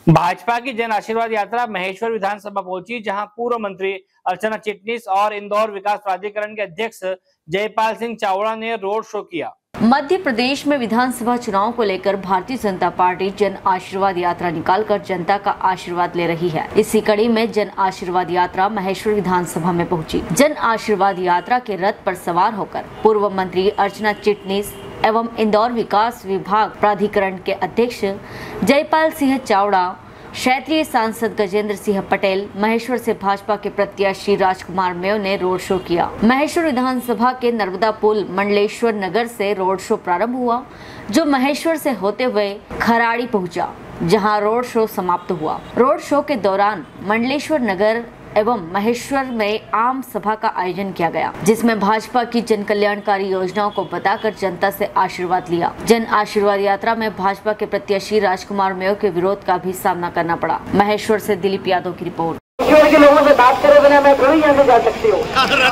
भाजपा की जन आशीर्वाद यात्रा महेश्वर विधानसभा पहुंची, जहां पूर्व मंत्री अर्चना चिटनीस और इंदौर विकास प्राधिकरण के अध्यक्ष जयपाल सिंह चावड़ा ने रोड शो किया। मध्य प्रदेश में विधानसभा चुनाव को लेकर भारतीय जनता पार्टी जन आशीर्वाद यात्रा निकालकर जनता का आशीर्वाद ले रही है। इसी कड़ी में जन आशीर्वाद यात्रा महेश्वर विधानसभा में पहुंची। जन आशीर्वाद यात्रा के रथ पर सवार होकर पूर्व मंत्री अर्चना चिटनीस एवं इंदौर विकास विभाग प्राधिकरण के अध्यक्ष जयपाल सिंह चावड़ा, क्षेत्रीय सांसद गजेंद्र सिंह पटेल, महेश्वर से भाजपा के प्रत्याशी राजकुमार मेव ने रोड शो किया। महेश्वर विधानसभा के नर्मदा पुल मंडलेश्वर नगर से रोड शो प्रारंभ हुआ, जो महेश्वर से होते हुए खराड़ी पहुंचा, जहां रोड शो समाप्त हुआ। रोड शो के दौरान मंडलेश्वर नगर एवं महेश्वर में आम सभा का आयोजन किया गया, जिसमें भाजपा की जन कल्याणकारी योजनाओं को बताकर जनता से आशीर्वाद लिया। जन आशीर्वाद यात्रा में भाजपा के प्रत्याशी राजकुमार मेव के विरोध का भी सामना करना पड़ा। महेश्वर से दिलीप यादव की रिपोर्ट। महेश्वर के लोगों से बात करे बिना मैं थोड़ी यहाँ से जा सकती हूँ।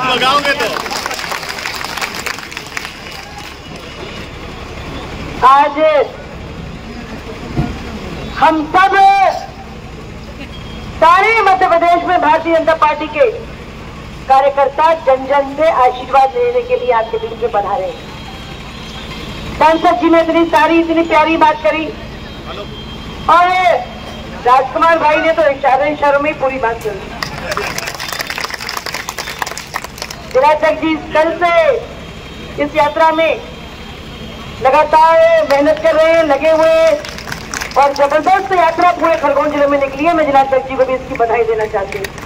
आज हम सब सारे मध्य प्रदेश में भारतीय जनता पार्टी के कार्यकर्ता जन जन से आशीर्वाद लेने के लिए आपके बीच में पधारे हैं। सांसद जी ने इतनी सारी इतनी प्यारी बात करी और राजकुमार भाई ने तो इशारों में पूरी बात करी। विराजक जी कल से इस यात्रा में लगातार मेहनत कर रहे हैं, लगे हुए और जबरदस्त यात्रा पूरे खरगोन जिले में निकली है। मैं जिलाध्यक्ष जी को भी इसकी बधाई देना चाहती हूँ।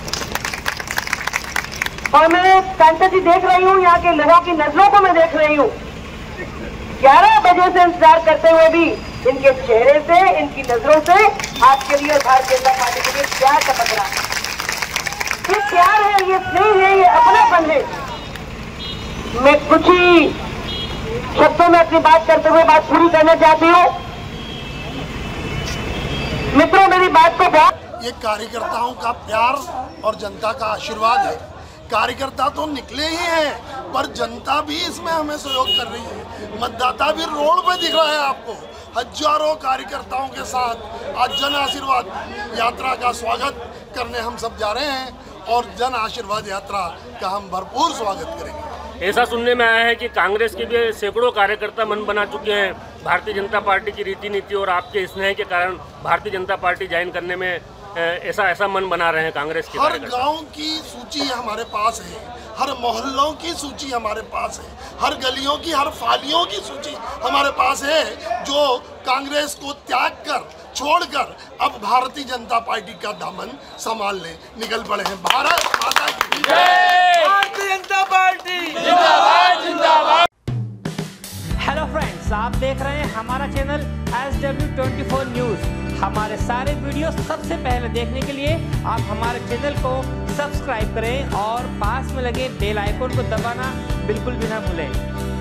और मैं सांसद जी देख रही हूँ, यहाँ के लोगों की नजरों को मैं देख रही हूँ। 11 बजे से इंतजार करते हुए भी इनके चेहरे से, इनकी नजरों से आपके लिए और भारतीय जनता पार्टी के लिए प्यार टपक रहा है। ये प्यार है, ये स्नेह है, ये अपनापन है। मैं कुछ ही शब्दों में अपनी बात करते हुए बात पूरी करना चाहती हूँ। मित्रों, मेरी बात को बहुत, ये कार्यकर्ताओं का प्यार और जनता का आशीर्वाद है। कार्यकर्ता तो निकले ही हैं, पर जनता भी इसमें हमें सहयोग कर रही है। मतदाता भी रोड पे दिख रहा है आपको। हजारों कार्यकर्ताओं के साथ आज जन आशीर्वाद यात्रा का स्वागत करने हम सब जा रहे हैं और जन आशीर्वाद यात्रा का हम भरपूर स्वागत करेंगे। ऐसा सुनने में आया है कि कांग्रेस के भी सैकड़ों कार्यकर्ता मन बना चुके हैं भारतीय जनता पार्टी की रीति नीति और आपके स्नेह के कारण भारतीय जनता पार्टी ज्वाइन करने में ऐसा मन बना रहे हैं कांग्रेस के। हर गांव की सूची हमारे पास है, हर मोहल्लों की सूची हमारे पास है, हर गलियों की, हर फालियों की सूची हमारे पास है, जो कांग्रेस को त्याग कर, छोड़कर अब भारतीय जनता पार्टी का दामन संभालने निकल पड़े हैं। भारत माता की जय, भारतीय जनता पार्टी जिंदाबाद जिंदाबाद। हेलो फ्रेंड्स, आप देख रहे हैं हमारा चैनल SW24 न्यूज। हमारे सारे वीडियो सबसे पहले देखने के लिए आप हमारे चैनल को सब्सक्राइब करें और पास में लगे बेल आइकन को दबाना बिल्कुल भी ना भूलें।